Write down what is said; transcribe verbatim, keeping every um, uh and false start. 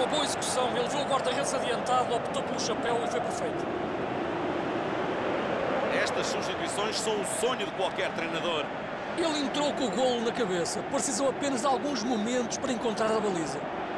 uma boa execução. Ele viu o guarda-redes adiantado, optou pelo chapéu e foi perfeito. Estas substituições são o sonho de qualquer treinador. Ele entrou com o golo na cabeça. Precisou apenas de alguns momentos para encontrar a baliza.